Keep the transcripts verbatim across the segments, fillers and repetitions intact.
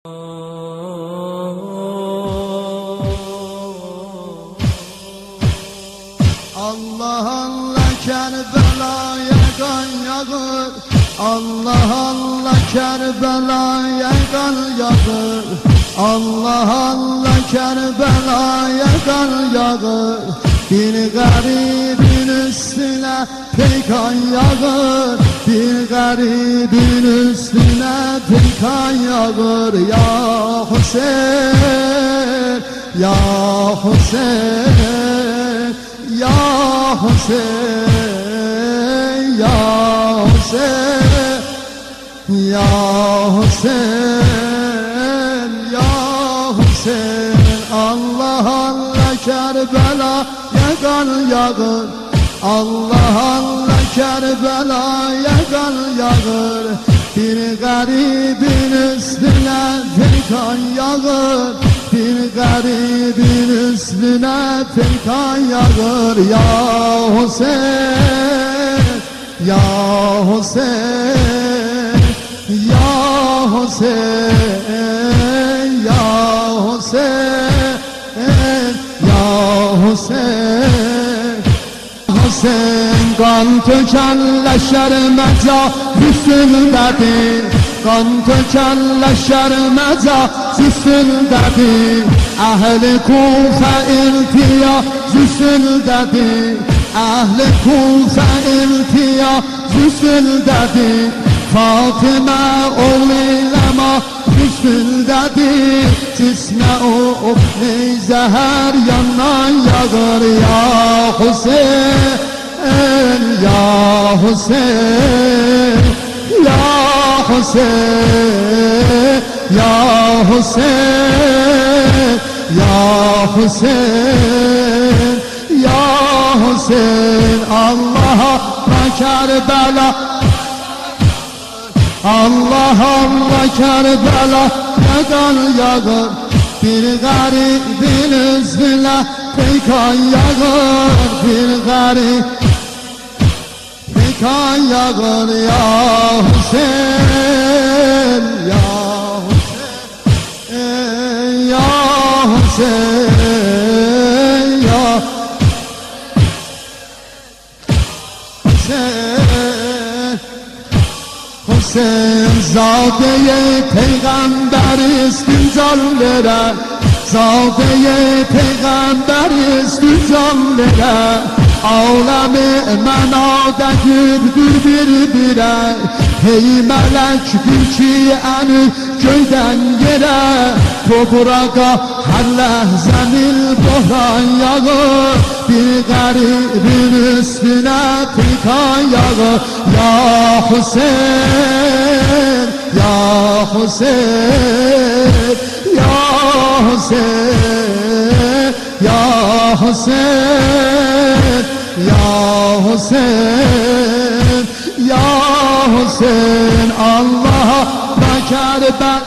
Allah Allah Kerbela'ya kan yağır, Allah Allah Kerbela'ya kan yağır, Allah Allah Kerbela'ya kan yağır. Bir garibin üstüne peykan yağır, bir garibin üstüne peykan yağır. Ya Hüseyin, ya Hüseyin, ya Hüseyin, ya Hüseyin, ya Hüseyin, ya Hüseyin. Allah Allah Kerbela'ya kan yağır, Allah Allah Kerbela'ya kan yağır. Bir garibin üstüne peykan yağır, bir garibin üstüne peykan yağır. Ya Hüseyin, ya Hüseyin, ya Hüseyin, ya Hüseyin, ya Hüseyin. Hüseyin kan töken leşer mecaz üstündedir, kan töken leşer mecaz üstündedir. Ehl-i Kufe iltiyaz üstündedir, ehl-i Kufe iltiyaz üstündedir. Fatıma oğlama üstündedir, cisme o zehir yandan yağır. Ya Hüseyin, ya Hüseyin, ya Hüseyin, ya Hüseyin, ya Hüseyin, ya Hüseyin. Allah'a Kerbela, Allah Allah Kerbela'ya kan yağır, bir garibin üstüne peykan yağır, bir garip peykan yağır. Ya Hüseyin, ya Hüseyin, ya Hüseyin, ya Hüseyin. Hüseyin Zade-i Peygamber istincal vere, Zade-i Peygamber istincal vere. Alemi menada gürdür birbire, hey melek bir ki eni köyden yere. Toprağa her lehzenil bohran yağır, bir garibin üstüne peykan yağır. Ya Hüseyin, ya Hüseyin, ya Hüseyin, ya Hüseyin, ya Hüseyin, ya Hüseyin. Allah'a Kerbela,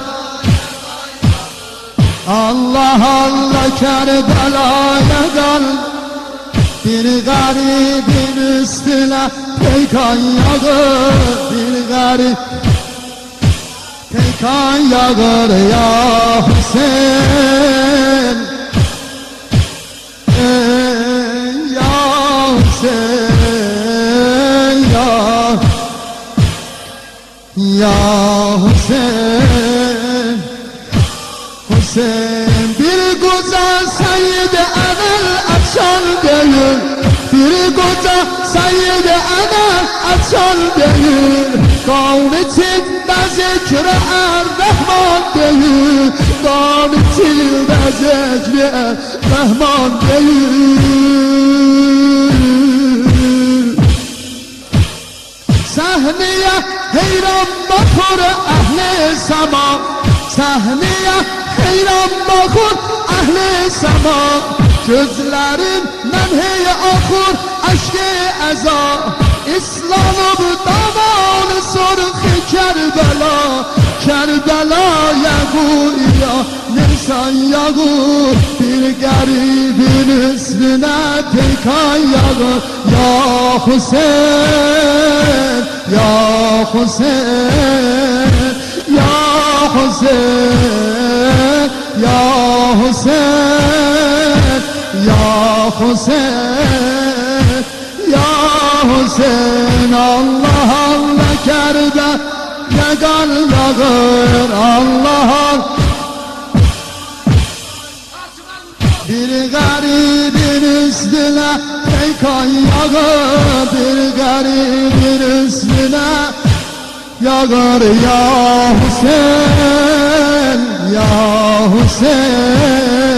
Allah Allah Kerbela'ya kan, bir garibin üstüne peykan yağır, bir garip peykan yağır. Ya Hüseyin, ya Hüseyin, ya ya Hüseyin, Hüseyin. Bir güzel Seyyid-i Enel açan değil, bir güzel Seyyid-i Enel açan değil. Kavl içinde zikri er-Rahman değil, kavl içinde zikri er-Rahman değil. Sahneye heyran bakır ehl-i sema, sahneye heyran bakır ehl-i sema. Gözlerinden hey akır aşk-ı eza, İslam'ım davanı sorğu Kerbela. Kerbela'ya güya Nisan yağır, bir garibin üstüne peykan yağır. Ya Hüseyin, ya Hüseyin, ya Hüseyin, Hüseyin, ya Hüseyin. Allah Allah Kerbe ne kan yağır, Allah Allah. Bir garibin üstüne ey kan yağır, bir garibin üstüne yağır ya Hüseyin, ya Hüseyin.